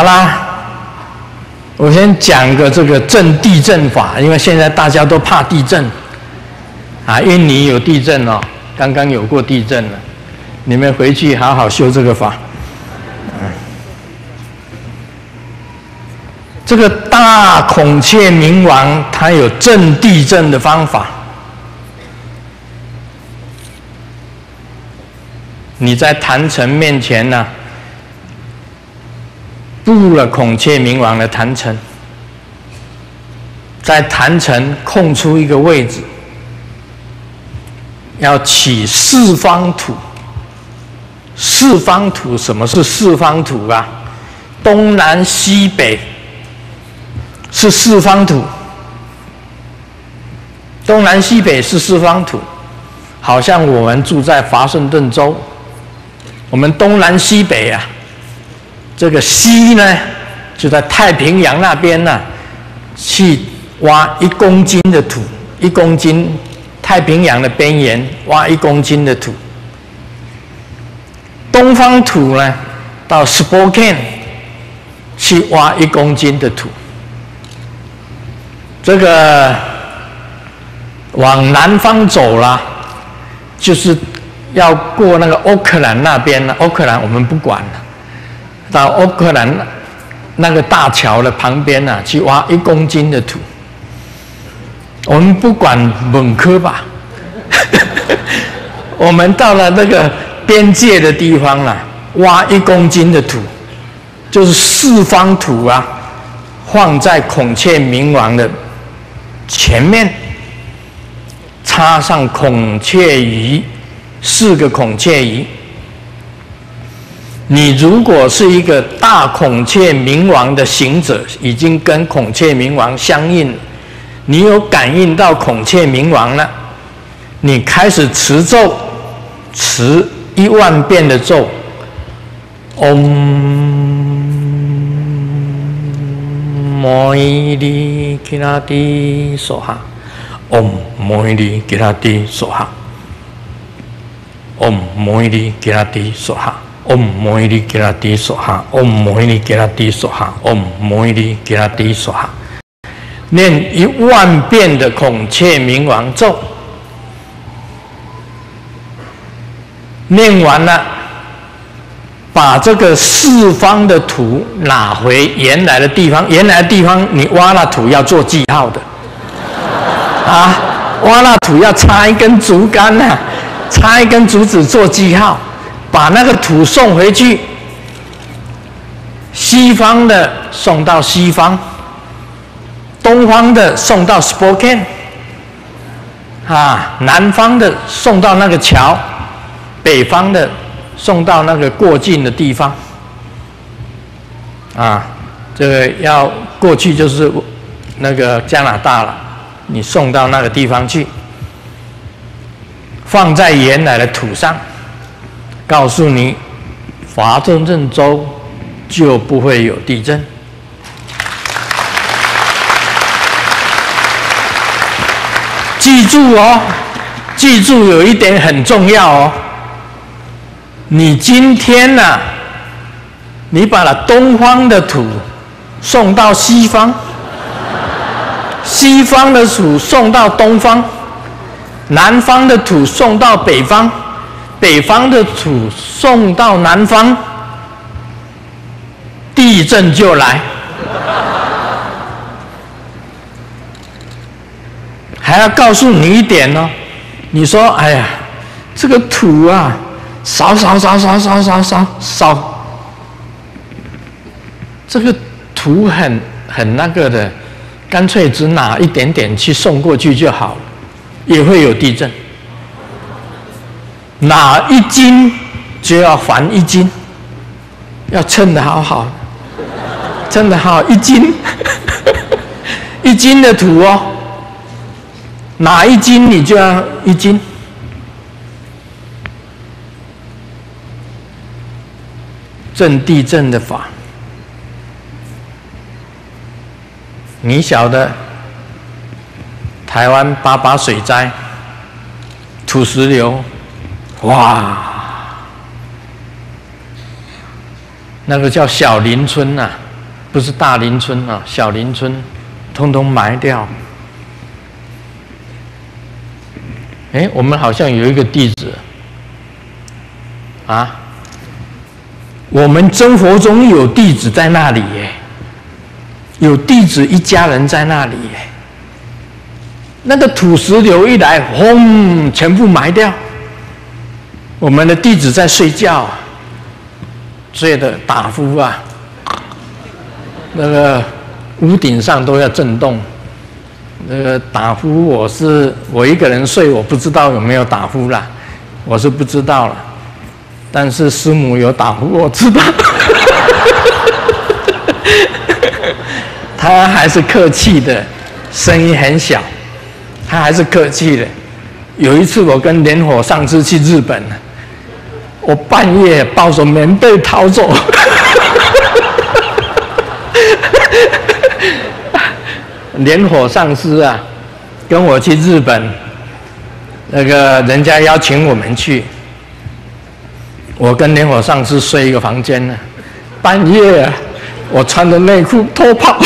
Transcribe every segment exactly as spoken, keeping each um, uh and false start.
啦，我先讲个这个震地震法，因为现在大家都怕地震啊。印尼有地震哦，刚刚有过地震了，你们回去好好修这个法。嗯，这个大孔雀明王它有震地震的方法。你在坛城面前呢、啊，布了孔雀明王的坛城，在坛城空出一个位置，要起四方土。四方土，什么是四方土啊？东南西北是四方土，东南西北是四方土，好像我们住在华盛顿州。我们东南西北啊，这个西呢，就在太平洋那边呢、啊，去挖一公斤的土，一公斤，太平洋的边缘挖一公斤的土。东方土呢，到 Spokane 去挖一公斤的土。这个往南方走啦，就是要过那个欧克兰那边呢，欧克兰我们不管了，到欧克兰那个大桥的旁边呢、啊，去挖一公斤的土。我们不管本科吧，我们到了那个边界的地方了、啊，挖一公斤的土，就是四方土啊，放在孔雀明王的前面，插上孔雀鱼。四个孔雀鱼，你如果是一个大孔雀明王的行者，已经跟孔雀明王相应，你有感应到孔雀明王了，你开始持咒，持一万遍的咒，唵摩伊利吉拉蒂梭哈，唵摩伊利吉拉蒂梭哈。唵摩伊利吉拉蒂梭哈，唵摩伊利吉拉蒂梭哈，唵摩伊利吉拉蒂梭哈，唵摩伊利吉拉蒂梭哈，念一万遍的孔雀明王咒，念完了，把这个四方的土拿回原来的地方，原来的地方你挖那土要做记号的，啊，挖那土要插一根竹竿啊。插一根竹子做记号，把那个土送回去。西方的送到西方，东方的送到 Spokane， 啊，南方的送到那个桥，北方的送到那个过境的地方。啊，这个要过去就是那个加拿大了，你送到那个地方去。放在原来的土上，告诉你，华盛顿州就不会有地震。记住哦，记住有一点很重要哦。你今天呢、啊，你把了东方的土送到西方，西方的土送到东方。南方的土送到北方，北方的土送到南方，地震就来。还要告诉你一点哦，你说，哎呀，这个土啊，少少少少少少少少，这个土很很那个的，干脆只拿一点点去送过去就好了。也会有地震，拿一斤就要还一斤，要称得好好，称得好一斤，一斤的土哦，拿一斤你就要一斤。震地震的法，你晓得？台湾八八水灾，土石流，哇，那个叫小林村呐、啊， 不是大林村啊，小林村，通通埋掉。哎，我们好像有一个弟子啊，我们真佛中有弟子在那里耶，有弟子一家人在那里耶。那个土石流一来，轰，全部埋掉。我们的弟子在睡觉，睡得打呼啊，那个屋顶上都要震动。那个打呼，我是我一个人睡，我不知道有没有打呼啦，我是不知道了。但是师母有打呼，我知道。他还是客气的，声音很小，他还是客气的。有一次我跟莲火上次去日本，我半夜抱着棉被逃走。莲火上师啊，跟我去日本，那个人家邀请我们去，我跟莲火上师睡一个房间呢。半夜啊，我穿着内裤偷跑，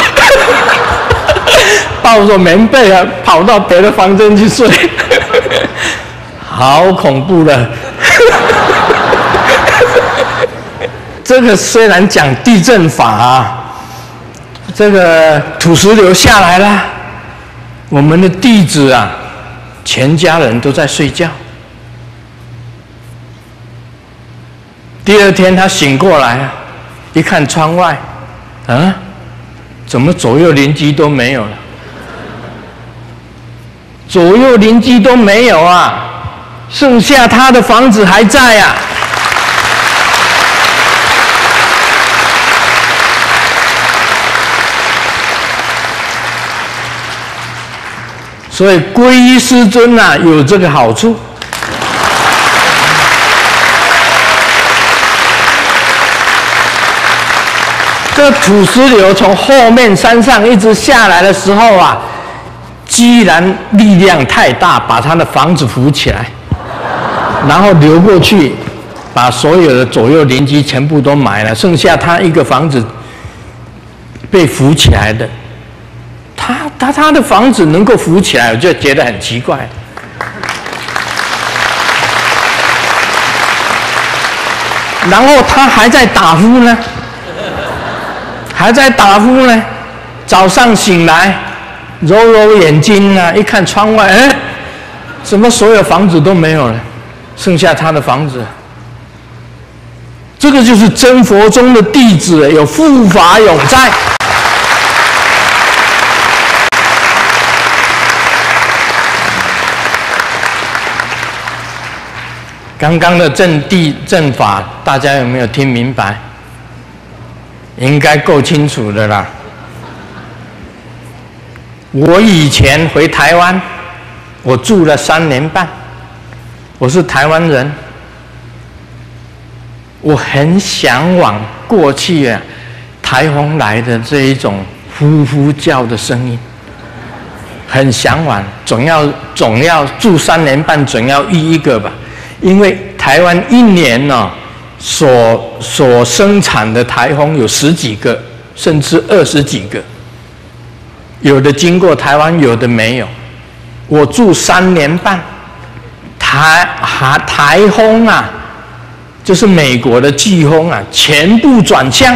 抱着棉被啊，跑到别的房间去睡，好恐怖的。这个虽然讲地震法啊。这个土石流下来了，我们的弟子啊，全家人都在睡觉。第二天他醒过来啊，一看窗外，啊，怎么左右邻居都没有了？左右邻居都没有啊，剩下他的房子还在啊。所以皈依师尊啊，有这个好处。这土石流从后面山上一直下来的时候啊，居然力量太大，把他的房子扶起来，然后流过去，把所有的左右邻居全部都埋了，剩下他一个房子被扶起来的。他他他的房子能够浮起来，我就觉得很奇怪。然后他还在打呼呢，还在打呼呢。早上醒来，揉揉眼睛啊，一看窗外，哎，怎么所有房子都没有了，剩下他的房子。这个就是真佛中的弟子，有护法永在。刚刚的正地正法，大家有没有听明白？应该够清楚的啦。我以前回台湾，我住了三年半，我是台湾人，我很向往过去啊台风来的这一种呼呼叫的声音，很向往，总要总要住三年半，总要遇一个吧。因为台湾一年呢、哦，所所生产的台风有十几个，甚至二十几个，有的经过台湾，有的没有。我住三年半，台哈台风啊，就是美国的飓风啊，全部转向。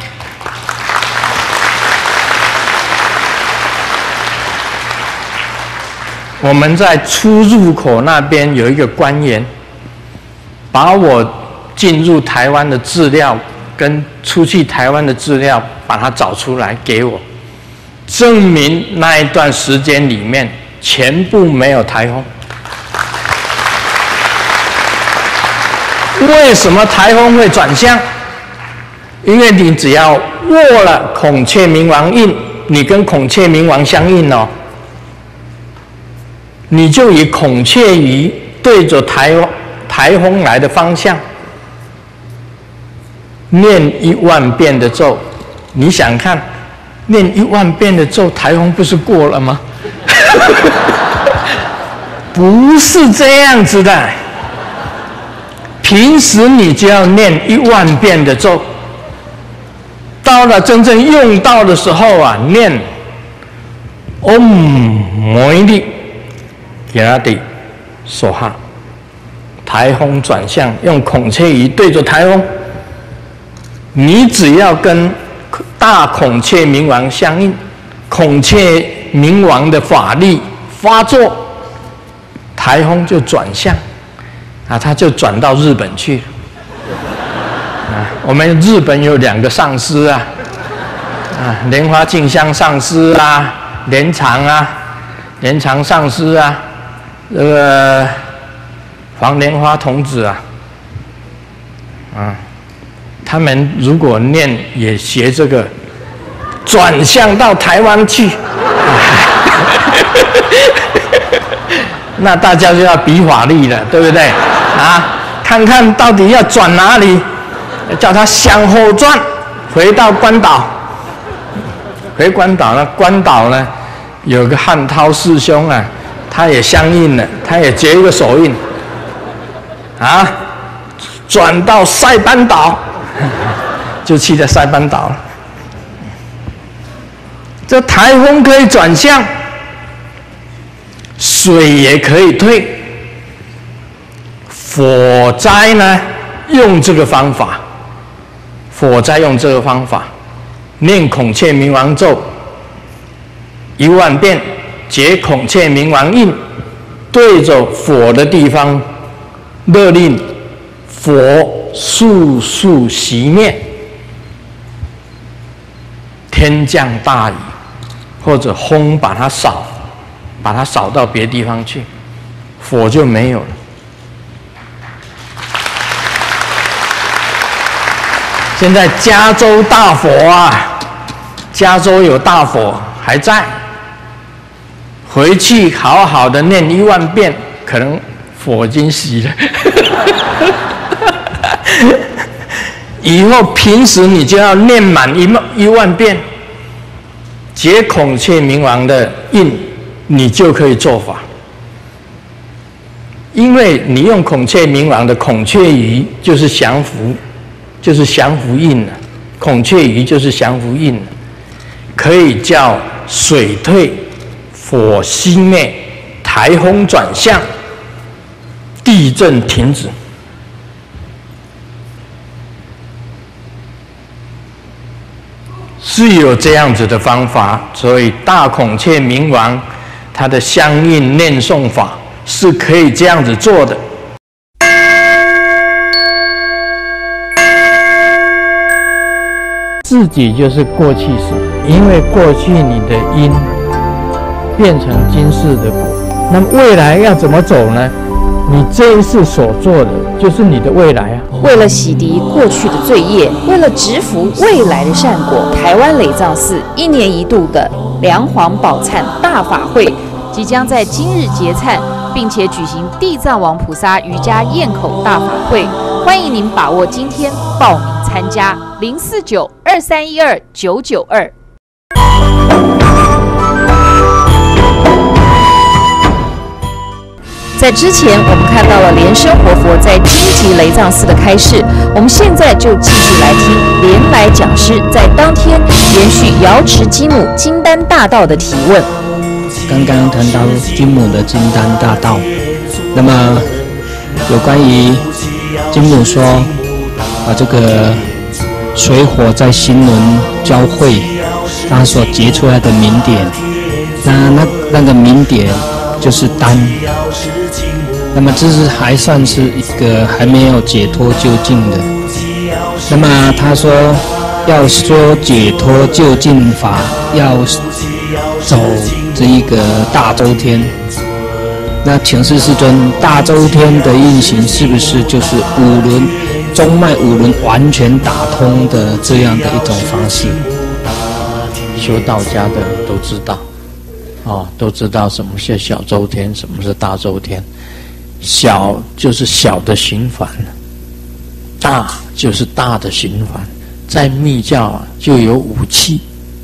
我们在出入口那边有一个官员。把我进入台湾的资料跟出去台湾的资料，把它找出来给我，证明那一段时间里面全部没有台风。为什么台风会转向？因为你只要握了孔雀明王印，你跟孔雀明王相应哦，你就以孔雀鱼对着台湾。台风来的方向，念一万遍的咒，你想看，念一万遍的咒，台风不是过了吗？不是这样子的。平时你就要念一万遍的咒，到到了真正用到的时候啊，念 Om 摩尼力，给他的说哈，台风转向，用孔雀鱼对着台风，你只要跟大孔雀明王相应，孔雀明王的法力发作，台风就转向，啊，他就转到日本去了。啊，我们日本有两个上师啊，啊，莲花净香上师啊，莲常啊，莲常上师啊，这个黄莲花童子啊，啊，他们如果念也学这个，转向到台湾去，那大家就要比法力了，对不对？啊，看看到底要转哪里。叫他向后转，回到关岛。回关岛呢？关岛呢，有个汉涛师兄啊，他也相应了，他也结一个手印，啊，转到塞班岛，就去了塞班岛了。这台风可以转向，水也可以退，火灾呢，用这个方法。火灾用这个方法，念孔雀明王咒一万遍，结孔雀明王印，对着火的地方勒令火速速熄灭，天降大雨，或者风把它扫，把它扫到别地方去，火就没有了。现在加州大火啊，加州有大火还在，回去好好的念一万遍，可能火已经熄了。以后平时你就要念满一万一万遍，结孔雀明王的印，你就可以做法。因为你用孔雀明王的孔雀鱼就是降伏。就是降伏印了，孔雀鱼就是降伏印了，可以叫水退、火熄灭、台风转向、地震停止。是有这样子的方法，所以大孔雀明王它的相应念诵法是可以这样子做的。自己就是过去式，因为过去你的因变成今世的果，那么未来要怎么走呢？你这一世所做的就是你的未来啊！ 为了洗涤过去的罪业，为了植福未来的善果，台湾雷藏寺一年一度的梁皇宝忏大法会即将在今日结忏，并且举行地藏王菩萨瑜伽堰口大法会，欢迎您把握今天报名参加零四九二三一二九九二。在之前，我们看到了莲生活佛在荆棘雷藏寺的开示，我们现在就继续来听莲来讲师在当天延续瑶池金母金丹大道的提问。 刚刚谈到金母的金丹大道，那么有关于金母说啊，这个水火在心轮交汇，它所结出来的明点，那那那个明点就是丹。那么这是还算是一个还没有解脱究竟的。那么他说要说解脱究竟法，要走这一个大周天。那请示世尊，大周天的运行是不是就是五轮中脉五轮完全打通的这样的一种方式？ 修道家的人都知道，哦，都知道什么是小周天，什么是大周天。小就是小的行梵，大就是大的行梵。在密教啊，就有五气，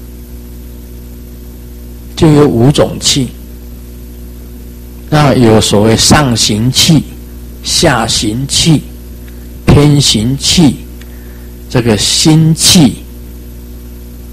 就有五种气。那有所谓上行气、下行气、偏行气、这个心气、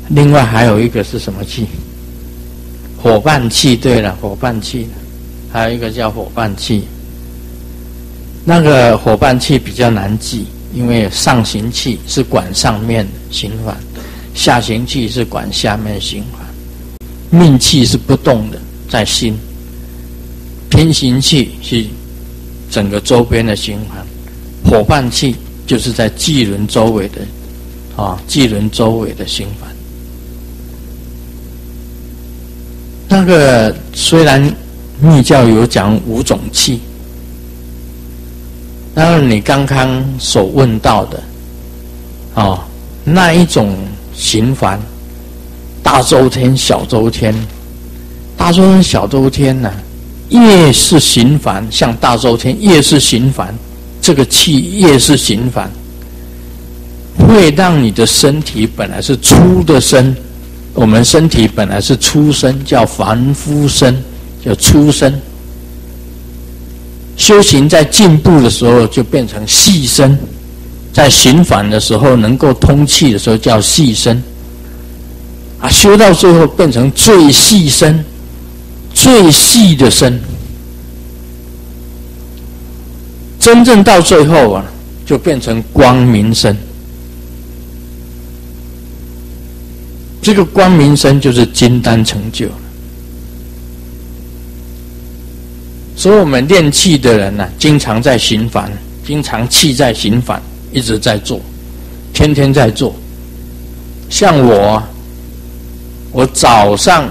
另外还有一个是什么气？伙伴气。对了，伙伴气，还有一个叫伙伴气。那个伙伴气比较难记，因为上行气是管上面行环，下行气是管下面行环。命气是不动的，在心。偏行气是整个周边的循环，伙伴气就是在纪轮周围的啊，纪轮周围的循环。那个虽然密教有讲五种气，当然你刚刚所问到的哦，那一种循环，大周天、小周天，大周天、小周天呢、啊，越是循环，像大周天越是循环，这个气越是循环，会让你的身体本来是粗的身。我们身体本来是粗身，叫凡夫身，叫粗身。修行在进步的时候就变成细身，在循环的时候能够通气的时候叫细身，啊，修到最后变成最细身，最细的身。真正到最后啊，就变成光明身。这个光明身就是金丹成就。所以我们练气的人呢、啊，经常在循环，经常气在循环，一直在做，天天在做。像我，我早上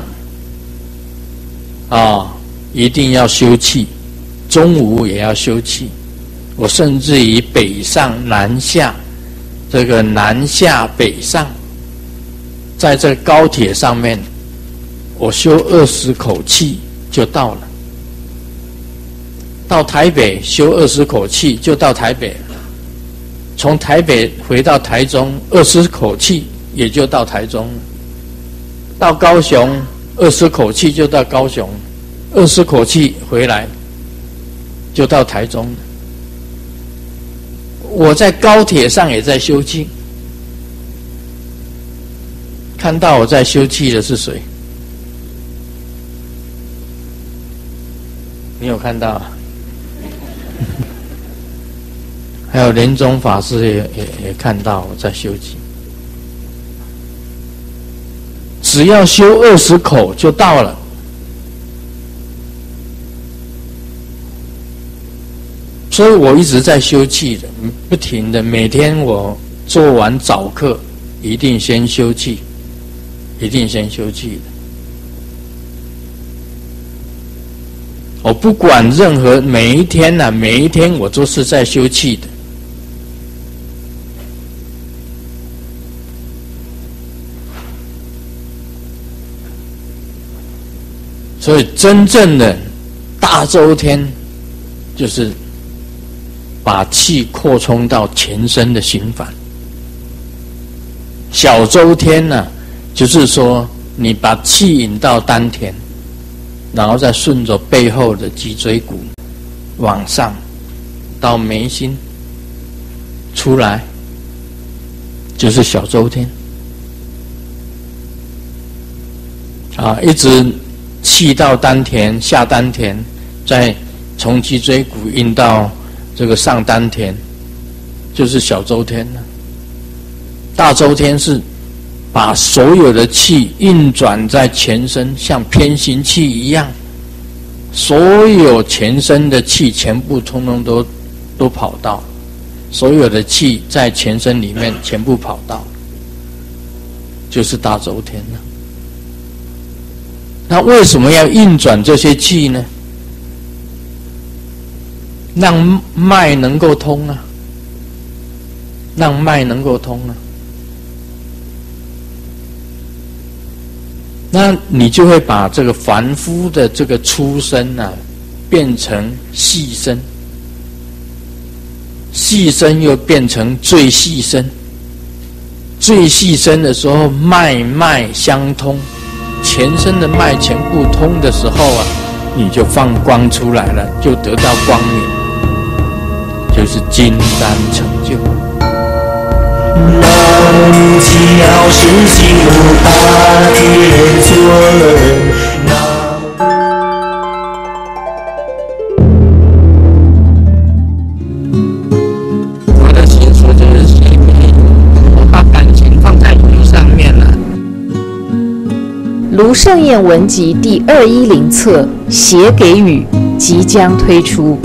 啊一定要修气，中午也要修气。我甚至于北上南下，这个南下北上。在这高铁上面，我修二十口气就到了。到台北修二十口气就到台北了。从台北回到台中，二十口气也就到台中了。到高雄，二十口气就到高雄，二十口气回来就到台中了。我在高铁上也在修气。看到我在修气的是谁？你有看到？还有莲宗法师也也也看到我在修气。只要修二十口就到了。所以我一直在修气的，不停的，每天我做完早课，一定先修气。一定先修气的。我不管任何每一天啊，每一天我都是在修气的。所以真正的大周天，就是把气扩充到全身的循环。小周天呢、啊？就是说，你把气引到丹田，然后再顺着背后的脊椎骨往上到眉心出来，就是小周天。啊，一直气到丹田、下丹田，再从脊椎骨引到这个上丹田，就是小周天了。大周天是把所有的气运转在全身，像偏行气一样，所有全身的气全部通通都都跑到，所有的气在全身里面全部跑到，就是大周天了。那为什么要运转这些气呢？让脉能够通啊，让脉能够通啊。那你就会把这个凡夫的这个粗身啊，变成细身，细身又变成最细身，最细身的时候，脉脉相通，全身的脉全部通的时候啊，你就放光出来了，就得到光明，就是金丹成就。 人只要是心无大天尊。 我的心说就是心里，我把感情放在鱼上面了。 卢盛燕文集第二一零册《写给雨》即将推出。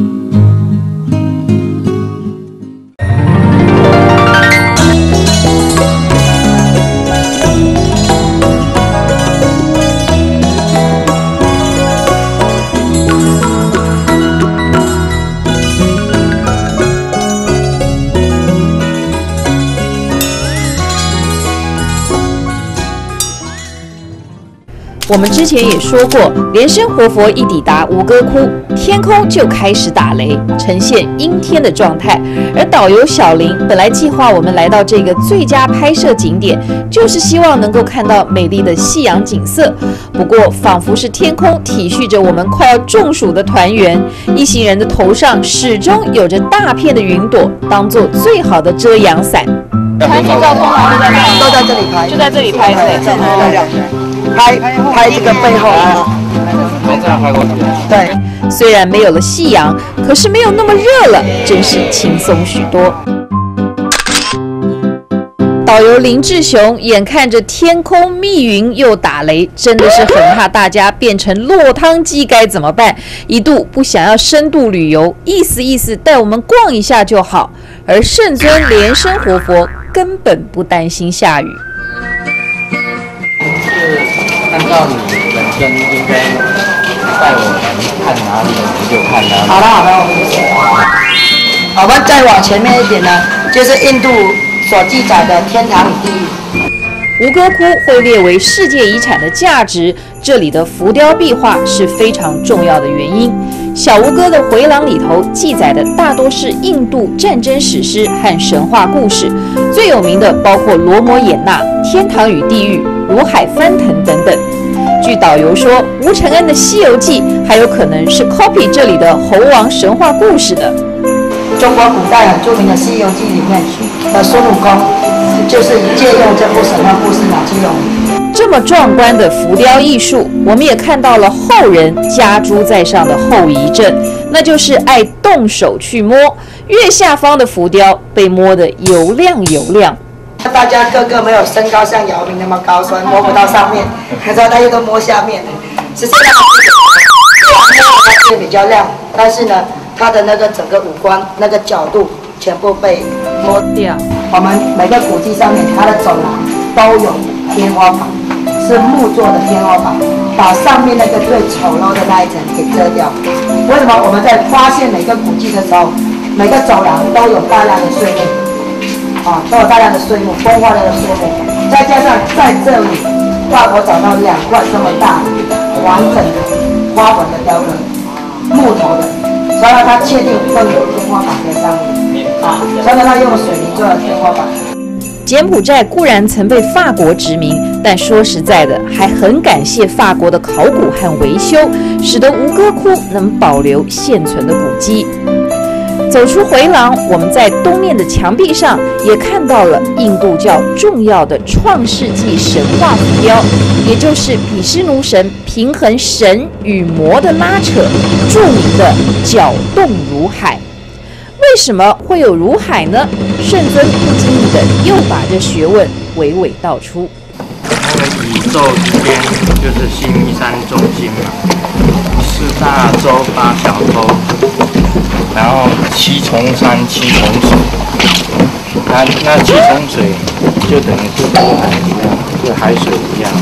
我们之前也说过，莲生活佛一抵达吴哥窟，天空就开始打雷，呈现阴天的状态。而导游小林本来计划我们来到这个最佳拍摄景点，就是希望能够看到美丽的夕阳景色。不过，仿佛是天空体恤着我们快要中暑的团员，一行人的头上始终有着大片的云朵，当做最好的遮阳伞。 拍照通常都在这都在这里拍， 就在这里拍，对，正好对。拍拍这个背后啊， 这样拍过去。 对， 虽然没有了夕阳，可是没有那么热了，真是轻松许多。导游林志雄眼看着天空密云又打雷，真的是很怕大家变成落汤鸡该怎么办？一度不想要深度旅游，意思意思带我们逛一下就好。而圣尊莲生活佛根本不担心下雨。 按照你本身应该带我们看哪里，我们就看哪里。 好了好了，我们就我们再往前面一点呢，就是印度所记载的天堂与地狱。 吴哥窟会列为世界遗产的价值，这里的浮雕壁画是非常重要的原因。小吴哥的回廊里头记载的大多是印度战争史诗和神话故事，最有名的包括罗摩衍那、天堂与地狱、如海翻腾等等。据导游说，吴承恩的《西游记》还有可能是 copy 这里的猴王神话故事的。 中国古代很著名的《西游记》里面的孙悟空，就是借用这部神话故事拿去用。 这么壮观的浮雕艺术，我们也看到了后人加诸在上的后遗症，那就是爱动手去摸，越下方的浮雕被摸得油亮油亮。 大家个个没有身高像姚明那么高，所以摸不到上面，可是大家都摸下面，是这样。它是比较亮，但是呢，它的那个整个五官那个角度全部被摸掉。我们每个古迹上面，它的走廊都有天花板，是木做的天花板，把上面那个最丑陋的那一层给遮掉。为什么我们在发现每个古迹的时候，每个走廊都有大量的碎木？啊，都有大量的碎木，风化类的碎木，再加上在这里，法国找到两块这么大完整的花纹的雕刻，木头的，所以他确定会有天花板在上面，啊，所以他用水泥做的天花板。 柬埔寨固然曾被法国殖民，但说实在的，还很感谢法国的考古和维修，使得吴哥窟能保留现存的古迹。走出回廊，我们在东面的墙壁上也看到了印度教重要的创世纪神话浮雕，也就是毗湿奴神平衡神与魔的拉扯，著名的搅动如海。为什么会有如海呢？圣尊不经意的又把这学问娓娓道出。 那个宇宙这边就是新一山中心嘛，四大洲八小洲。然后七重山七重水，那那七重水就等于是如海一样，是海水一样。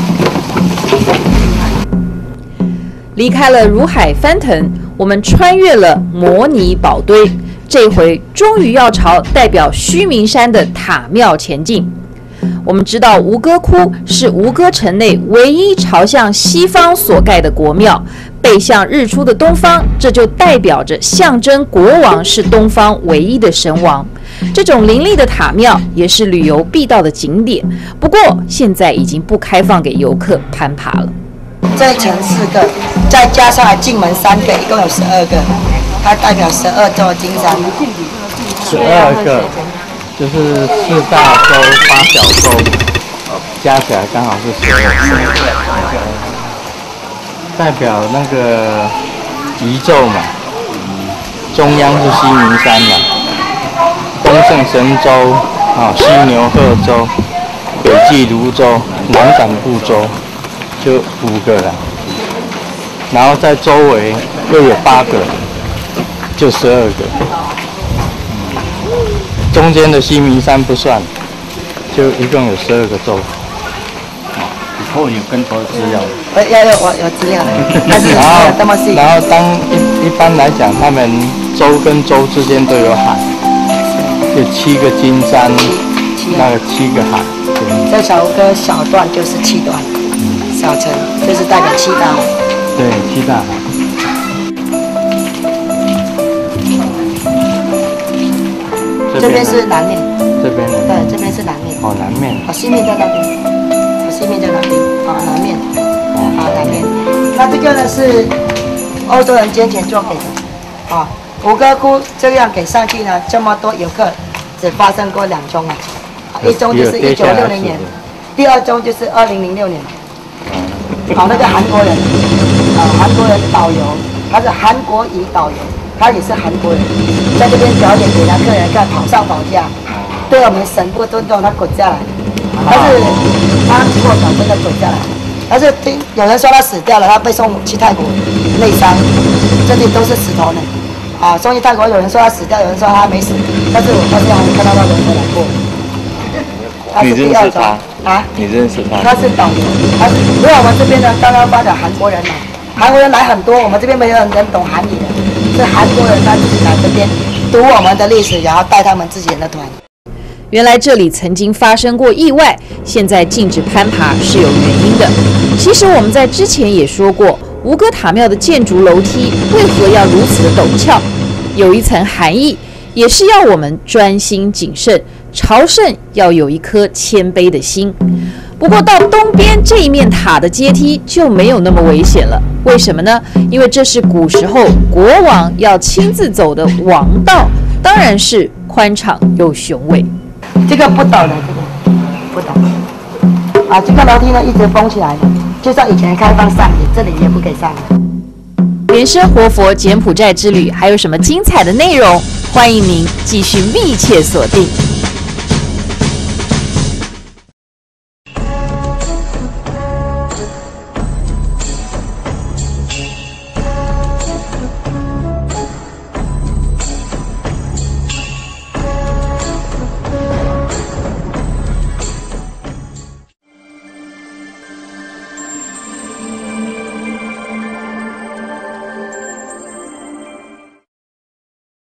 离开了如海翻腾，我们穿越了摩尼宝堆，这回终于要朝代表须弥山的塔庙前进。我们知道吴哥窟是吴哥城内唯一朝向西方所盖的国庙，背向日出的东方，这就代表着象征国王是东方唯一的神王。这种林立的塔庙也是旅游必到的景点，不过现在已经不开放给游客攀爬了。 这一层四个，再加上来进门三个，一共有十二个，它代表十二座金山。 十二个。 就是四大洲、八小洲，加起来刚好是十二，代表那个宇宙嘛。中央是西明山嘛，东胜神州啊，西牛贺州、北济泸州、南展部洲，就五个了。然后在周围又有八个，就十二个。中间的西明山不算，就一共有十二个州。 以后有更多的资料。 呃，要有我有资料的，但是没有这么细。 然后当一一般来讲，他们州跟州之间都有海，有七个金山，那个七个海。 这首歌小段就是七段，小城就是代表七大海。 对，七大海。 这边是南面。 这边。 对，这边是南面。 哦，南面。 哦，西面在那边。哦，西面在那边。啊，南面。啊，南面。那这个呢是欧洲人捐钱做给的。啊，吴哥窟这样给上去呢，这么多游客，只发生过两宗啊。一宗就是一九六零年，第二宗就是二零零六年。好，那个韩国人，啊，韩国人导游，他是韩国语导游，他也是韩国人，在这边表演给他客人看，跑上跑下，对我们神不尊重，他滚下来，但是他过脚真的滚下来，但是听有人说他死掉了，他被送去泰国内伤，这里都是石头呢，啊，送去泰国有人说他死掉，有人说他没死，但是我到现在还没看到他人回来过。 你认识他啊？ 你认识他？ 他是导游，他是因为我们这边呢刚刚发展韩国人来，韩国人来很多，我们这边没有人懂韩语的，是韩国人他自己来这边读我们的历史，然后带他们自己人的团。 原来这里曾经发生过意外，现在禁止攀爬是有原因的。其实我们在之前也说过，吴哥塔庙的建筑楼梯为何要如此的陡峭，有一层含义，也是要我们专心谨慎。朝圣要有一颗谦卑的心。不过到东边这一面塔的阶梯就没有那么危险了，为什么呢？因为这是古时候国王要亲自走的王道，当然是宽敞又雄伟。 这个不陡的，这个不陡。啊，这个楼梯呢一直封起来的，就算以前开放上，你这里也不给上的。 莲生活佛柬埔寨之旅还有什么精彩的内容？欢迎您继续密切锁定。